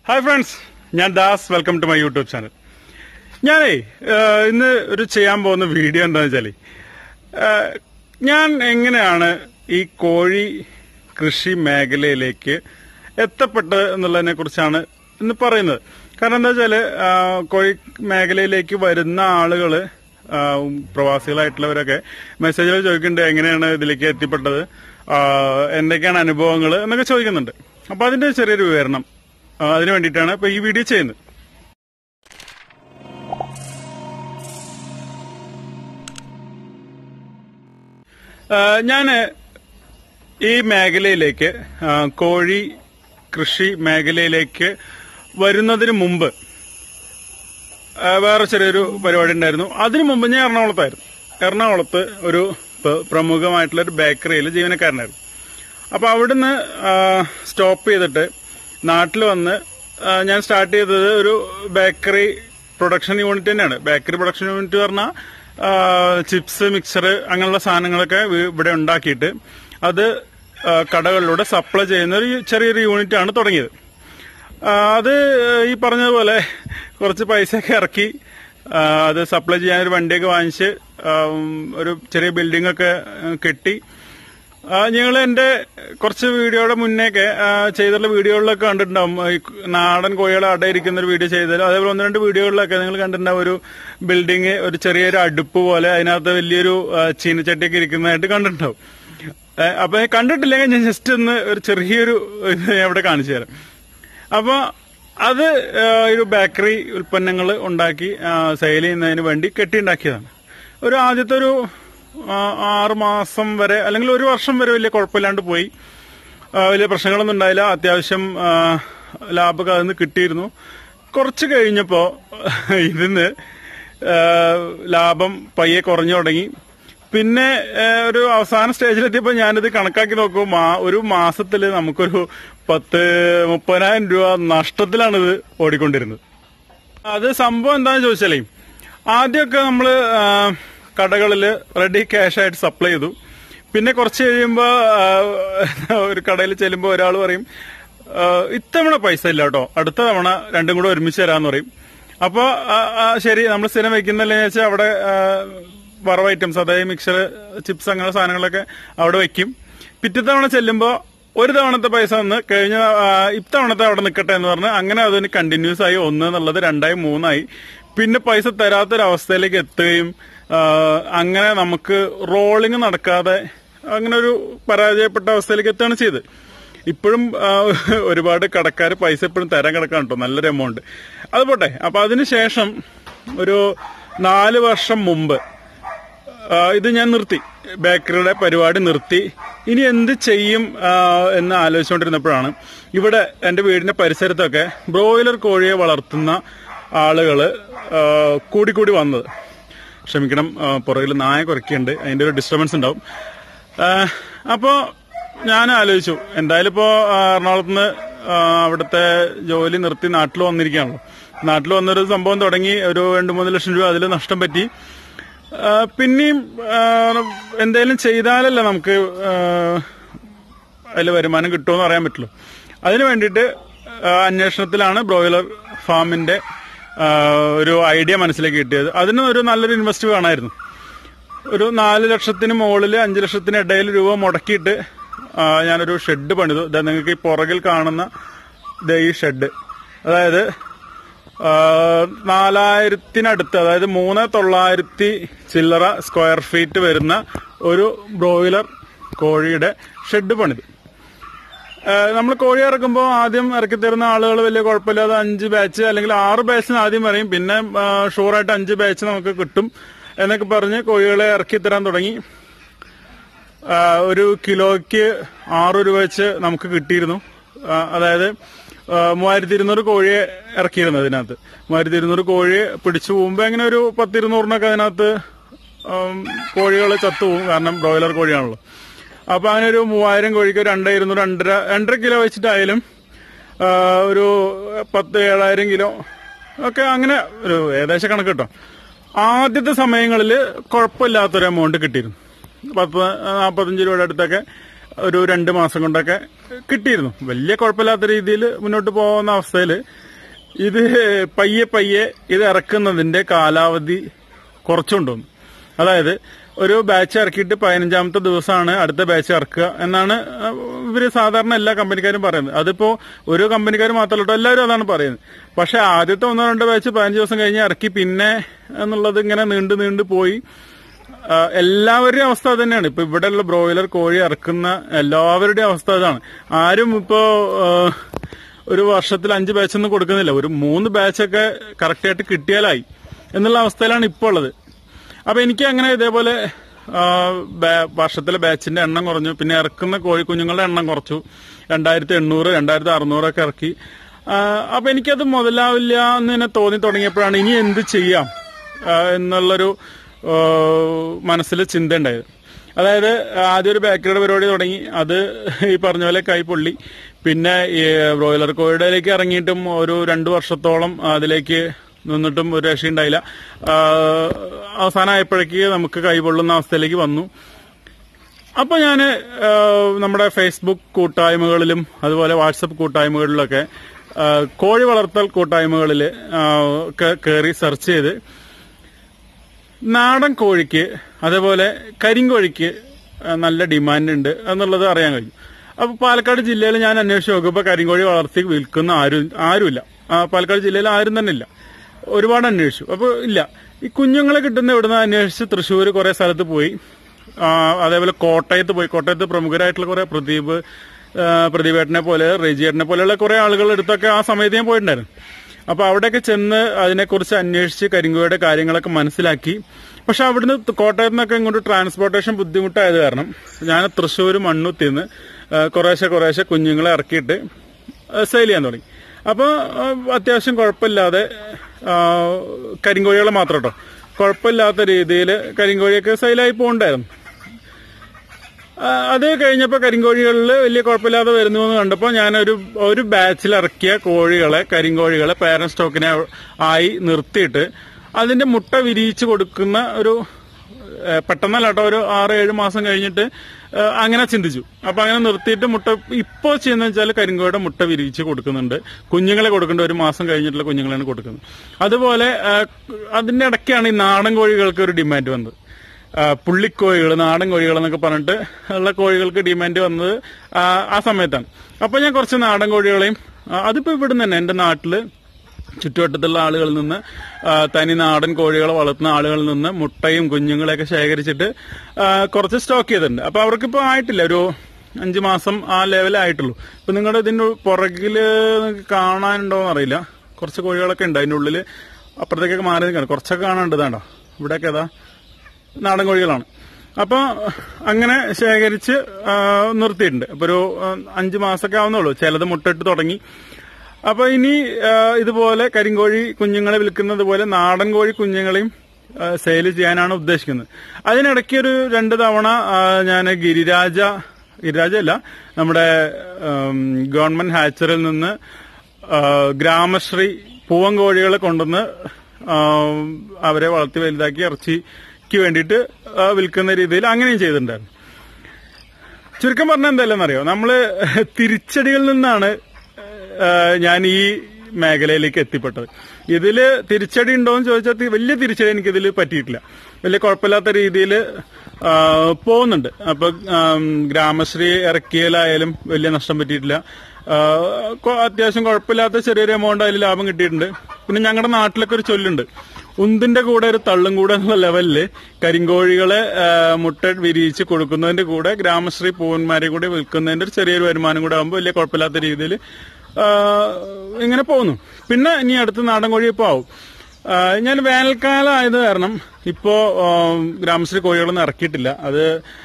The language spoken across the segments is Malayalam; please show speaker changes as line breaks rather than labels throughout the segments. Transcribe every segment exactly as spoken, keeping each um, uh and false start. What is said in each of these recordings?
ഹായ് ഫ്രണ്ട്സ്, ഞാൻ Das. Welcome to my YouTube channel. ഞാനേ ഇന്ന് ഒരു ചെയ്യാൻ പോകുന്ന വീഡിയോ എന്താണെന്ന് വെച്ചാല്, ഞാൻ എങ്ങനെയാണ് ഈ കോഴി കൃഷി മേഖലയിലേക്ക് എത്തപ്പെട്ടത് എന്നുള്ളതിനെ കുറിച്ചാണ് ഇന്ന് പറയുന്നത്. കാരണം എന്താ വെച്ചാല്, കോഴി മേഖലയിലേക്ക് വരുന്ന ആളുകള്, പ്രവാസികളായിട്ടുള്ളവരൊക്കെ മെസ്സേജുകൾ ചോദിക്കുന്നുണ്ട്, എങ്ങനെയാണ് ഇതിലേക്ക് എത്തിപ്പെട്ടത്, എന്തൊക്കെയാണ് അനുഭവങ്ങൾ എന്നൊക്കെ ചോദിക്കുന്നുണ്ട്. അപ്പൊ അതിന്റെ ചെറിയൊരു വിവരണം അതിനു വേണ്ടിയിട്ടാണ് ഇപ്പൊ ഈ വീഡിയോ ചെയ്യുന്നത്. ഞാന് ഈ മേഖലയിലേക്ക്, കോഴി കൃഷി മേഖലയിലേക്ക് വരുന്നതിന് മുമ്പ് വേറെ ചെറിയൊരു പരിപാടി ഉണ്ടായിരുന്നു. അതിനു മുമ്പ് ഞാൻ എറണാകുളത്തായിരുന്നു. എറണാകുളത്ത് ഒരു പ്രമുഖമായിട്ടുള്ള ഒരു ബേക്കറിയിൽ ജീവനക്കാരനായിരുന്നു. അപ്പൊ അവിടുന്ന് സ്റ്റോപ്പ് ചെയ്തിട്ട് നാട്ടിൽ വന്ന് ഞാൻ സ്റ്റാർട്ട് ചെയ്തത് ഒരു ബേക്കറി പ്രൊഡക്ഷൻ യൂണിറ്റ് തന്നെയാണ്. ബേക്കറി പ്രൊഡക്ഷൻ യൂണിറ്റ് പറഞ്ഞാൽ ചിപ്സ്, മിക്സർ അങ്ങനെയുള്ള സാധനങ്ങളൊക്കെ ഇവിടെ ഉണ്ടാക്കിയിട്ട് അത് കടകളിലൂടെ സപ്ലൈ ചെയ്യുന്ന ഒരു ചെറിയൊരു യൂണിറ്റ് ആണ് തുടങ്ങിയത്. അത് ഈ പറഞ്ഞതുപോലെ കുറച്ച് പൈസയൊക്കെ ഇറക്കി അത് സപ്ലൈ ചെയ്യാൻ ഒരു വണ്ടിയൊക്കെ വാങ്ങിച്ച് ഒരു ചെറിയ ബിൽഡിംഗ് ഒക്കെ കെട്ടി, ഞങ്ങൾ എന്റെ കുറച്ച് വീഡിയോയുടെ മുന്നേക്കെ ചെയ്തിട്ടുള്ള വീഡിയോകളിലൊക്കെ കണ്ടിട്ടുണ്ടാവും. ഈ നാടൻ കോഴികളെ അടയിരിക്കുന്ന ഒരു വീഡിയോ ചെയ്തത്, അതേപോലെ ഒന്ന് രണ്ട് വീഡിയോകളിലൊക്കെ നിങ്ങൾ കണ്ടിട്ടുണ്ടാവും. ഒരു ബിൽഡിംഗ്, ഒരു ചെറിയൊരു അടുപ്പ് പോലെ അതിനകത്ത് വലിയൊരു ചീനച്ചട്ടിയൊക്കെ ഇരിക്കുന്നതായിട്ട് കണ്ടിട്ടുണ്ടാവും. അപ്പൊ കണ്ടിട്ടില്ലെങ്കിൽ ഞാൻ ജസ്റ്റ് ഒന്ന് ഒരു ചെറിയൊരു ഇത് ഞാൻ ഇവിടെ കാണിച്ചു തരാം. അപ്പൊ അത് ഒരു ബേക്കറി ഉൽപ്പന്നങ്ങൾ ഉണ്ടാക്കി സെയിൽ ചെയ്യുന്നതിന് വേണ്ടി കെട്ടിയുണ്ടാക്കിയതാണ്. ഒരു ആദ്യത്തെ ഒരു ആറ് മാസം വരെ അല്ലെങ്കിൽ ഒരു വർഷം വരെ വലിയ കുഴപ്പമില്ലാണ്ട് പോയി. വലിയ പ്രശ്നങ്ങളൊന്നും ഉണ്ടായില്ല. അത്യാവശ്യം ലാഭമൊക്കെ അതിൽ നിന്ന് കിട്ടിയിരുന്നു. കുറച്ച് കഴിഞ്ഞപ്പോ ഇതിന്ന് ലാഭം പയ്യെ കുറഞ്ഞു തുടങ്ങി. പിന്നെ ഒരു അവസാന സ്റ്റേജിലെത്തിയപ്പോ ഞാനിത് കണക്കാക്കി നോക്കും, ഒരു മാസത്തില് നമുക്കൊരു പത്ത് മുപ്പതിനായിരം രൂപ നഷ്ടത്തിലാണിത് ഓടിക്കൊണ്ടിരുന്നത്. അത് സംഭവം എന്താണെന്ന് ചോദിച്ചാലേ, ആദ്യമൊക്കെ നമ്മള് കടകളിൽ റെഡി ക്യാഷ് ആയിട്ട് സപ്ലൈ ചെയ്തു. പിന്നെ കുറച്ച് കഴിയുമ്പോ ഒരു കടയിൽ ചെല്ലുമ്പോ ഒരാൾ പറയും, ഇത്തവണ പൈസ ഇല്ല കേട്ടോ, അടുത്ത തവണ രണ്ടും കൂടെ ഒരുമിച്ച് തരാന്ന് പറയും. അപ്പൊ ശരി, നമ്മൾ സ്ഥിരം വെക്കുന്നല്ലേ വെച്ചാൽ അവിടെ വറവ് ഐറ്റംസ്, അതായത് മിക്സർ, ചിപ്സ് അങ്ങനെ സാധനങ്ങളൊക്കെ അവിടെ വെക്കും. പിറ്റേ തവണ ചെല്ലുമ്പോ ഒരു തവണത്തെ പൈസ ഒന്ന് കഴിഞ്ഞ ഇത്തവണത്തെ അവിടെ നിൽക്കട്ടെ എന്ന് പറഞ്ഞ് അങ്ങനെ അതിന് കണ്ടിന്യൂസ് ആയി ഒന്ന് എന്നുള്ളത് രണ്ടായി മൂന്നായി. പിന്നെ പൈസ തരാത്തൊരവസ്ഥയിലേക്ക് എത്തുകയും അങ്ങനെ നമുക്ക് റോളിങ് നടക്കാതെ അങ്ങനെ ഒരു പരാജയപ്പെട്ട അവസ്ഥയിലേക്ക് എത്തുകയാണ് ചെയ്തത്. ഇപ്പോഴും ഒരുപാട് കടക്കാർ പൈസ എപ്പോഴും തരാൻ കിടക്കാൻ കേട്ടോ, നല്ലൊരു എമൗണ്ട്. അത് പോട്ടെ. അപ്പൊ അതിനുശേഷം ഒരു നാല് വർഷം മുമ്പ് ഇത് ഞാൻ നിർത്തി, ബേക്കറിയുടെ പരിപാടി നിർത്തി. ഇനി എന്ത് ചെയ്യും എന്ന് ആലോചിച്ചുകൊണ്ടിരുന്നപ്പോഴാണ് ഇവിടെ എന്റെ വീടിന്റെ പരിസരത്തൊക്കെ ബ്രോയിലർ കോഴിയെ വളർത്തുന്ന ആളുകള് കൂടിക്കൂടി വന്നത്. ക്ഷമിക്കണം, പുറകിൽ നായ കുറയ്ക്കുന്നുണ്ട്, അതിന്റെ ഒരു ഡിസ്റ്റർബൻസ് ഉണ്ടാവും. അപ്പോ ഞാൻ ആലോചിച്ചു, എന്തായാലും ഇപ്പോ എറണാകുളത്തുനിന്ന് അവിടുത്തെ ജോലി നിർത്തി നാട്ടിൽ വന്നിരിക്കുകയാണല്ലോ. നാട്ടിൽ വന്നൊരു സംഭവം തുടങ്ങി, ഒരു രണ്ടു മൂന്ന് ലക്ഷം രൂപ അതിൽ നഷ്ടം പറ്റി. പിന്നെയും എന്തെങ്കിലും ചെയ്താലല്ലേ നമുക്ക് അതിൽ വരുമാനം കിട്ടുമെന്ന് അറിയാൻ പറ്റുള്ളൂ. അതിനു വേണ്ടിയിട്ട് അന്വേഷണത്തിലാണ് ബ്രോയിലർ ഫാമിന്റെ ഒരു ഐഡിയ മനസ്സിലേക്ക് കിട്ടിയത്. അതിന് ഒരു നല്ലൊരു ഇൻവെസ്റ്റ് വേണമായിരുന്നു. ഒരു നാല് ലക്ഷത്തിന് മുകളിൽ അഞ്ചു ലക്ഷത്തിന് ഇടയിൽ രൂപ മുടക്കിയിട്ട് ഞാനൊരു ഷെഡ് പണിതു. നിങ്ങൾക്ക് ഈ പുറകിൽ കാണുന്ന ഈ ഷെഡ്, അതായത് നാലായിരത്തിനടുത്ത്, അതായത് മൂന്ന് തൊള്ളായിരത്തി ചില്ലറ സ്ക്വയർ ഫീറ്റ് വരുന്ന ഒരു ബ്രോയിലർ കോഴിയുടെ ഷെഡ് പണിത്. നമ്മൾ കോഴി ഇറക്കുമ്പോൾ ആദ്യം ഇറക്കി തരുന്ന ആളുകൾ വലിയ കുഴപ്പമില്ലാതെ അഞ്ച് ബാച്ച് അല്ലെങ്കിൽ ആറ് ബാച്ചിന് ആദ്യം പറയും, പിന്നെ ഷുവറായിട്ട് അഞ്ച് ബാച്ച് നമുക്ക് കിട്ടും എന്നൊക്കെ പറഞ്ഞ് കോഴികളെ ഇറക്കി തരാൻ തുടങ്ങി. ഒരു കിലോയ്ക്ക് ആറ് രൂപ വെച്ച് നമുക്ക് കിട്ടിയിരുന്നു. അതായത് മൂവായിരത്തി ഇരുന്നൂറ് കോഴിയെ ഇറക്കിയിരുന്നു. അതിനകത്ത് മൂവായിരത്തി ഇരുന്നൂറ് കോഴിയെ പിടിച്ചു പോകുമ്പോ അങ്ങനെ ഒരു പത്തിരുന്നൂറിനൊക്കെ അതിനകത്ത് കോഴികൾ ചത്തുപോകും, കാരണം ബ്രോയിലർ കോഴിയാണല്ലോ. അപ്പൊ അങ്ങനെ ഒരു മൂവായിരം കോഴിക്ക് രണ്ടേ ഇരുന്നൂറ് രണ്ടര രണ്ടര കിലോ വെച്ചിട്ടായാലും ഒരു പത്ത് ഏഴായിരം കിലോ ഒക്കെ അങ്ങനെ ഒരു ഏകദേശം കണക്ക് കിട്ടും. ആദ്യത്തെ സമയങ്ങളിൽ കുഴപ്പമില്ലാത്തൊരു എമൗണ്ട് കിട്ടിയിരുന്നു. പത്ത് നാൽപ്പത്തഞ്ച് രൂപയുടെ അടുത്തൊക്കെ ഒരു രണ്ട് മാസം കൊണ്ടൊക്കെ കിട്ടിയിരുന്നു. വലിയ കുഴപ്പമില്ലാത്ത രീതിയിൽ മുന്നോട്ട് പോകുന്ന അവസ്ഥയിൽ ഇത് പയ്യെ പയ്യെ ഇത് ഇറക്കുന്നതിന്റെ കാലാവധി കുറച്ചുകൊണ്ടുവന്നു. അതായത് ഒരു ബാച്ച് ഇറക്കിയിട്ട് പതിനഞ്ചാമത്തെ ദിവസമാണ് അടുത്ത ബാച്ച് ഇറക്കുക എന്നാണ് ഇവര് സാധാരണ എല്ലാ കമ്പനിക്കാരും പറയുന്നത്. അതിപ്പോ ഒരു കമ്പനിക്കാർ മാത്രമല്ല, എല്ലാവരും അതാണ് പറയുന്നത്. പക്ഷെ ആദ്യത്തെ ഒന്നോ രണ്ടോ ബാച്ച് പതിനഞ്ച് ദിവസം കഴിഞ്ഞ് ഇറക്കി, പിന്നെ എന്നുള്ളത് ഇങ്ങനെ നീണ്ടു നീണ്ടു പോയി. എല്ലാവരുടെയും അവസ്ഥ അത് തന്നെയാണ്. ഇപ്പൊ ഇവിടെയുള്ള ബ്രോയിലർ കോഴി ഇറക്കുന്ന എല്ലാവരുടെയും അവസ്ഥ അതാണ്. ആരും ഇപ്പോ ഒരു വർഷത്തിൽ അഞ്ച് ബാച്ചൊന്നും കൊടുക്കുന്നില്ല. ഒരു മൂന്ന് ബാച്ചൊക്കെ കറക്റ്റായിട്ട് കിട്ടിയാലായി എന്നുള്ള അവസ്ഥയിലാണ് ഇപ്പോൾ ഉള്ളത്. അപ്പൊ എനിക്ക് അങ്ങനെ ഇതേപോലെ വർഷത്തിലെ ബാച്ചിന്റെ എണ്ണം കുറഞ്ഞു. പിന്നെ ഇറക്കുന്ന കോഴി കുഞ്ഞുങ്ങളുടെ എണ്ണം കുറച്ചു. രണ്ടായിരത്തി എണ്ണൂറ് രണ്ടായിരത്തി അറുന്നൂറൊക്കെ ഇറക്കി. അപ്പൊ എനിക്കത് മുതലാവില്ല എന്ന് തന്നെ തോന്നി തുടങ്ങിയപ്പോഴാണ് ഇനി എന്ത് ചെയ്യാം എന്നുള്ളൊരു മനസ്സിൽ ചിന്ത ഉണ്ടായത്. അതായത് ആദ്യം ഒരു ബേക്കറിയുടെ പരിപാടി തുടങ്ങി. അത് ഈ പറഞ്ഞ പോലെ കൈപ്പൊള്ളി. പിന്നെ ഈ ബ്രോയിലർ കോഴിയിലേക്ക് ഇറങ്ങിയിട്ടും ഒരു രണ്ടു വർഷത്തോളം അതിലേക്ക് നിന്നിട്ടും ഒരു രക്ഷയുണ്ടായില്ല. അവസാനമായപ്പോഴേക്ക് നമുക്ക് കൈപൊള്ളുന്ന അവസ്ഥയിലേക്ക് വന്നു. അപ്പൊ ഞാന് നമ്മുടെ ഫേസ്ബുക്ക് കൂട്ടായ്മകളിലും അതുപോലെ വാട്സപ്പ് കൂട്ടായ്മകളിലൊക്കെ കോഴി വളർത്തൽ കൂട്ടായ്മകളിൽ കയറി സെർച്ച് ചെയ്ത് നാടൻ കോഴിക്ക് അതേപോലെ കരിങ്കോഴിക്ക് നല്ല ഡിമാൻഡ് ഉണ്ട് എന്നുള്ളത് അറിയാൻ കഴിഞ്ഞു. അപ്പൊ പാലക്കാട് ജില്ലയിൽ ഞാൻ അന്വേഷിച്ച് നോക്കുമ്പോൾ കരിങ്കോഴി വളർത്തി വിൽക്കുന്ന ആരും ആരുമില്ല. പാലക്കാട് ജില്ലയിൽ ആരും തന്നെ ഇല്ല. ഒരുപാട് അന്വേഷിച്ചു. അപ്പൊ ഇല്ല. ഈ കുഞ്ഞുങ്ങളെ കിട്ടുന്ന ഇവിടുന്ന് അന്വേഷിച്ച് തൃശ്ശൂർ കുറെ സ്ഥലത്ത് പോയി. അതേപോലെ കോട്ടയത്ത് പോയി. കോട്ടയത്ത് പ്രമുഖരായിട്ടുള്ള കുറെ പ്രദീപ് പ്രദീപേട്ടനെ പോലെ റെജിയേട്ടനെ പോലെയുള്ള കുറെ ആളുകളുടെ അടുത്തൊക്കെ ആ സമയത്ത് ഞാൻ പോയിട്ടുണ്ടായിരുന്നു. അപ്പൊ അവിടെയൊക്കെ ചെന്ന് അതിനെക്കുറിച്ച് അന്വേഷിച്ച് കരിങ്കോഴിയുടെ കാര്യങ്ങളൊക്കെ മനസ്സിലാക്കി. പക്ഷെ അവിടുന്ന് കോട്ടയത്ത് നിന്നൊക്കെ ഇങ്ങോട്ട് ട്രാൻസ്പോർട്ടേഷൻ ബുദ്ധിമുട്ടായത് കാരണം ഞാൻ തൃശ്ശൂർ മണ്ണുത്തിന്ന് കുറേശ്ശെ കുറേശ്ശെ കുഞ്ഞുങ്ങളെ ഇറക്കിയിട്ട് സെയിൽ ചെയ്യാൻ തുടങ്ങി. അപ്പൊ അത്യാവശ്യം കുഴപ്പമില്ലാതെ കരിങ്കോഴികളെ മാത്രം കേട്ടോ, കുഴപ്പമില്ലാത്ത രീതിയിൽ കരിങ്കോഴിയൊക്കെ സെയിലായി പോകണ്ടായിരുന്നു. അത് കഴിഞ്ഞപ്പോൾ കരിങ്കോഴികളിൽ വലിയ കുഴപ്പമില്ലാതെ വരുന്നു എന്ന് കണ്ടപ്പോൾ ഞാനൊരു ഒരു ബാച്ചിൽ ഇറക്കിയ കോഴികളെ കരിങ്കോഴികളെ പാരന്റ് സ്റ്റോക്കിനെ ആയി നിർത്തിയിട്ട് അതിന്റെ മുട്ട വിരിയിച്ച് കൊടുക്കുന്ന ഒരു പെട്ടെന്നല്ല കേട്ടോ, ഒരു ആറ് ഏഴ് മാസം കഴിഞ്ഞിട്ട് അങ്ങനെ ചിന്തിച്ചു. അപ്പൊ അങ്ങനെ നിർത്തിയിട്ട് മുട്ട ഇപ്പോ ചെയ്യുന്ന വെച്ചാൽ കരിങ്കോഴിയുടെ മുട്ട വിരിയിച്ച് കൊടുക്കുന്നുണ്ട്. കുഞ്ഞുങ്ങളെ കൊടുക്കേണ്ട ഒരു മാസം കഴിഞ്ഞിട്ടുള്ള കുഞ്ഞുങ്ങളാണ് കൊടുക്കുന്നത്. അതുപോലെ അതിന്റെ ഇടയ്ക്കാണ് ഈ നാടൻ കോഴികൾക്ക് ഒരു ഡിമാൻഡ് വന്നത്. പുള്ളിക്കോഴികൾ, നാടൻ കോഴികൾ എന്നൊക്കെ പറഞ്ഞിട്ട് ഉള്ള കോഴികൾക്ക് ഡിമാൻഡ് വന്നത് ആ സമയത്താണ്. അപ്പൊ ഞാൻ കുറച്ച് നാടൻ കോഴികളെയും അതിപ്പോ ഇവിടുന്ന് തന്നെ എന്റെ നാട്ടില് ചുറ്റുവട്ടത്തുള്ള ആളുകളിൽ നിന്ന് തനി നാടൻ കോഴികളെ വളർത്തുന്ന ആളുകളിൽ നിന്ന് മുട്ടയും കുഞ്ഞുങ്ങളെയൊക്കെ ശേഖരിച്ചിട്ട് കുറച്ച് സ്റ്റോക്ക് ചെയ്തിട്ടുണ്ട്. അപ്പൊ അവർക്കിപ്പോ ആയിട്ടില്ല, ഒരു അഞ്ചു മാസം ആ ലെവലായിട്ടുള്ളൂ. ഇപ്പൊ നിങ്ങളുടെ ഇതിന്റെ പുറകില് കാണാനുണ്ടോന്ന് അറിയില്ല, കുറച്ച് കോഴികളൊക്കെ ഉണ്ട് അതിന്റെ ഉള്ളില്. അപ്പുറത്തേക്കൊക്കെ മാറി നിൽക്കണം, കുറച്ചൊക്കെ കാണാനുണ്ട്. ഇതാണ്ടോ ഇവിടെയൊക്കെ ഏതാ നാടൻ കോഴികളാണ്. അപ്പൊ അങ്ങനെ ശേഖരിച്ച് നിർത്തിയിട്ടുണ്ട്. അപ്പൊ ഒരു അഞ്ചു മാസമൊക്കെ ആവുന്നുള്ളൂ. ചിലത് മുട്ടയിട്ട് തുടങ്ങി. അപ്പൊ ഇനി ഇതുപോലെ കരിങ്കോഴി കുഞ്ഞുങ്ങളെ വിൽക്കുന്നത് പോലെ നാടൻ കോഴി കുഞ്ഞുങ്ങളെയും സെയിൽ ചെയ്യാനാണ് ഉദ്ദേശിക്കുന്നത്. അതിനിടയ്ക്ക് ഒരു രണ്ട് തവണ ഞാൻ ഗിരിരാജ ഗിരിരാജ അല്ല നമ്മുടെ ഗവൺമെന്റ് ഹാച്ചറിൽ നിന്ന് ഗ്രാമശ്രീ പൂവൻ കോഴികളെ കൊണ്ടുവന്ന് അവരെ വളർത്തി വലുതാക്കി ഇറച്ചിക്ക് വേണ്ടിയിട്ട് വിൽക്കുന്ന രീതിയിൽ അങ്ങനെയും ചെയ്തിട്ടുണ്ടായിരുന്നു. ചുരുക്കം പറഞ്ഞാൽ എന്തായാലെന്നറിയോ, നമ്മള് തിരിച്ചടികളിൽ നിന്നാണ് ഞാൻ ഈ മേഖലയിലേക്ക് എത്തിപ്പെട്ടത്. ഇതില് തിരിച്ചടി ഉണ്ടോയെന്ന് ചോദിച്ചാൽ വലിയ തിരിച്ചടി എനിക്കിതിൽ പറ്റിയിട്ടില്ല. വലിയ കുഴപ്പമില്ലാത്ത രീതിയിൽ പോകുന്നുണ്ട്. അപ്പൊ ഗ്രാമശ്രീ ഇറക്കിയാലായാലും വലിയ നഷ്ടം പറ്റിയിട്ടില്ല. അത്യാവശ്യം കുഴപ്പമില്ലാത്ത ചെറിയൊരു എമൗണ്ട് അതിൽ ലാഭം കിട്ടിയിട്ടുണ്ട്. പിന്നെ ഞങ്ങളുടെ നാട്ടിലൊക്കെ ഒരു ചൊല്ലുണ്ട്, ഉന്തിന്റെ കൂടെ ഒരു തള്ളും കൂടെ എന്നുള്ള ലെവലില് കരിങ്കോഴികളെ മുട്ട വിരിയിച്ച് കൊടുക്കുന്നതിന്റെ കൂടെ ഗ്രാമശ്രീ പൂവന്മാരെ കൂടെ വിൽക്കുന്നതിന്റെ ഒരു ചെറിയൊരു വരുമാനം കൂടെ ആകുമ്പോൾ വലിയ കുഴപ്പമില്ലാത്ത രീതിയിൽ ഇങ്ങനെ പോകുന്നു. പിന്നെ ഇനി അടുത്ത് നാടൻ കോഴി ഇപ്പൊ ആവും. ഞാൻ വേനൽക്കാലം ആയത് കാരണം ഇപ്പോ ഗ്രാമശ്രീ കോഴികളൊന്നും ഇറക്കിയിട്ടില്ല. അത്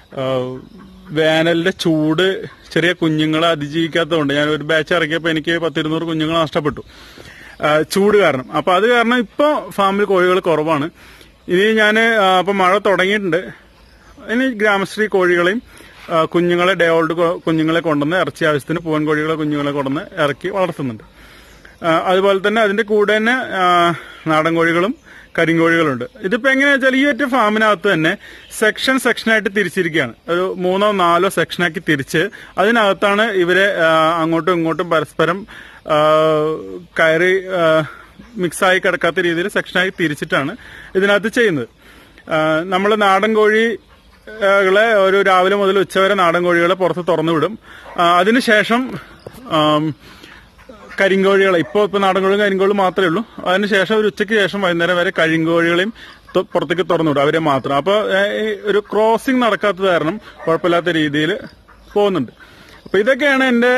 വേനലിന്റെ ചൂട് ചെറിയ കുഞ്ഞുങ്ങളെ അതിജീവിക്കാത്തതുകൊണ്ട് ഞാൻ ഒരു ബാച്ച് ഇറക്കിയപ്പോൾ എനിക്ക് പത്തിരുന്നൂറ് കുഞ്ഞുങ്ങൾ നഷ്ടപ്പെട്ടു ചൂട് കാരണം. അപ്പൊ അത് കാരണം ഇപ്പൊ ഫാമിൽ കോഴികൾ കുറവാണ്. ഇനി ഞാൻ അപ്പൊ മഴ തുടങ്ങിയിട്ടുണ്ട്. ഇനി ഗ്രാമശ്രീ കോഴികളെയും കുഞ്ഞുങ്ങളെ ഡേ ഓൾഡ് കുഞ്ഞുങ്ങളെ കൊണ്ടുവന്ന് ഇറച്ചി ആവശ്യത്തിന് പൂവൻ കോഴികളെ കുഞ്ഞുങ്ങളെ കൊണ്ടുവന്ന് ഇറക്കി വളർത്തുന്നുണ്ട്. അതുപോലെ തന്നെ അതിന്റെ കൂടെ തന്നെ നാടൻ കോഴികളും കരിങ്കോഴികളുണ്ട്. ഇതിപ്പോ എങ്ങനെയാ വെച്ചാൽ ഈ ഒറ്റ ഫാമിനകത്ത് തന്നെ സെക്ഷൻ സെക്ഷനായിട്ട് തിരിച്ചിരിക്കുകയാണ്. ഒരു മൂന്നോ നാലോ സെക്ഷനാക്കി തിരിച്ച് അതിനകത്താണ് ഇവരെ അങ്ങോട്ടും ഇങ്ങോട്ടും പരസ്പരം കയറി മിക്സായി കിടക്കാത്ത രീതിയിൽ സെക്ഷനായി തിരിച്ചിട്ടാണ് ഇതിനകത്ത് ചെയ്യുന്നത്. നമ്മൾ നാടൻ കോഴികളെ ഒരു രാവിലെ മുതൽ ഉച്ചവരെ നാടൻ കോഴികളെ പുറത്ത് തുറന്നു വിടും. അതിനുശേഷം കരിങ്കോഴികളെ ഇപ്പോൾ ഇപ്പൊ നാടൻ കോഴികളും കരിങ്കോളും മാത്രമേ ഉള്ളൂ. അതിനുശേഷം ഒരു ഉച്ചയ്ക്ക് ശേഷം വൈകുന്നേരം വരെ കരിങ്കോഴികളെയും പുറത്തേക്ക് തുറന്നു വിടും, അവരെ മാത്രം. അപ്പൊ ഒരു ക്രോസിംഗ് നടക്കാത്തത് കാരണം കുഴപ്പമില്ലാത്ത രീതിയിൽ പോകുന്നുണ്ട്. അപ്പൊ ഇതൊക്കെയാണ് എന്റെ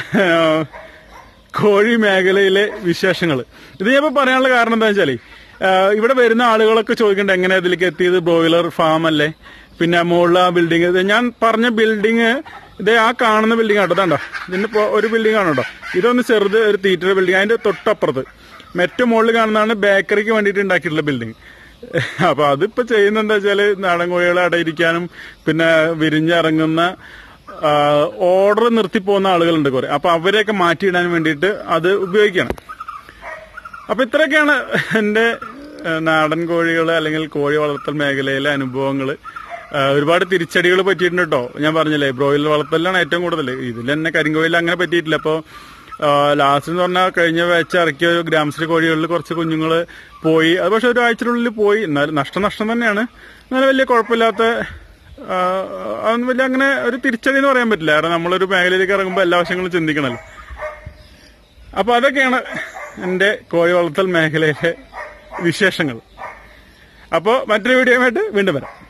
കോഴി മേഖലയിലെ വിശേഷങ്ങൾ. ഇത് ഞാൻ ഇപ്പൊ പറയാനുള്ള കാരണം എന്താ വെച്ചാല് ഇവിടെ വരുന്ന ആളുകളൊക്കെ ചോദിക്കണ്ട എങ്ങനെ ഇതിലേക്ക് എത്തിയത്, ബ്രോയിലർ ഫാം അല്ലേ, പിന്നെ മുകളിൽ ആ ബിൽഡിംഗ്, ഞാൻ പറഞ്ഞ ബിൽഡിംഗ് ഇതേ ആ കാണുന്ന ബിൽഡിംഗ് ആട്ടോ, ഇതാണ്ടോ ഇതിന്റെ ഒരു ബിൽഡിംഗ് ആണ് കേട്ടോ. ഇതൊന്ന് ചെറുത് ഒരു തീറ്റയുടെ ബിൽഡിംഗ്, അതിന്റെ തൊട്ടപ്പുറത്ത് മെറ്റു മുകളിൽ കാണുന്നതാണ് ബേക്കറിക്ക് വേണ്ടിയിട്ട് ഉണ്ടാക്കിയിട്ടുള്ള ബിൽഡിംഗ്. അപ്പൊ അതിപ്പോ ചെയ്യുന്ന എന്താ വെച്ചാല് നാടൻ കോഴികളെ അടയിരിക്കാനും പിന്നെ വിരിഞ്ഞിറങ്ങുന്ന ഓർഡർ നിർത്തിപ്പോകുന്ന ആളുകളുണ്ട് കുറെ, അപ്പൊ അവരെയൊക്കെ മാറ്റിയിടാൻ വേണ്ടിയിട്ട് അത് ഉപയോഗിക്കണം. അപ്പൊ ഇത്രയൊക്കെയാണ് എന്റെ നാടൻ കോഴികൾ അല്ലെങ്കിൽ കോഴി വളർത്തൽ മേഖലയിലെ അനുഭവങ്ങള്. ഒരുപാട് തിരിച്ചടികൾ പറ്റിയിട്ടുണ്ട് കേട്ടോ. ഞാൻ പറഞ്ഞില്ലേ ബ്രോയിലർ വളർത്തലാണ് ഏറ്റവും കൂടുതൽ. ഇതിൽ തന്നെ കരിങ്കോഴിയിൽ അങ്ങനെ പറ്റിയിട്ടില്ല. അപ്പൊ ലാസ്റ്റ് എന്ന് പറഞ്ഞാൽ കഴിഞ്ഞ വേച്ച ഇറക്കിയ ഒരു ഗ്രാമശ്രീ കോഴികളിൽ കുറച്ച് കുഞ്ഞുങ്ങള് പോയി. അത് പക്ഷെ ഒരാഴ്ചക്കുള്ളിൽ പോയി. എന്നാലും നഷ്ടം നഷ്ടം തന്നെയാണ്. എന്നാലും വലിയ കുഴപ്പമില്ലാത്ത അതൊന്നും വലിയ അങ്ങനെ ഒരു തിരിച്ചടി എന്ന് പറയാൻ പറ്റില്ല. കാരണം നമ്മളൊരു മേഖലയിലേക്ക് ഇറങ്ങുമ്പോൾ എല്ലാ വശങ്ങളും ചിന്തിക്കണല്ലോ. അപ്പൊ അതൊക്കെയാണ് എന്റെ കോഴി വളർത്തൽ മേഖലയിലെ വിശേഷങ്ങൾ. അപ്പോൾ മറ്റൊരു വീഡിയോയുമായിട്ട് വീണ്ടും വരാം.